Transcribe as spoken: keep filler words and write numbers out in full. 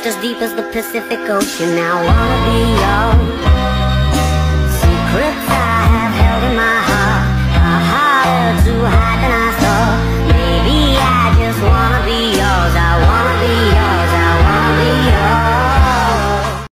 just as deep as the Pacific Ocean. Now I wanna be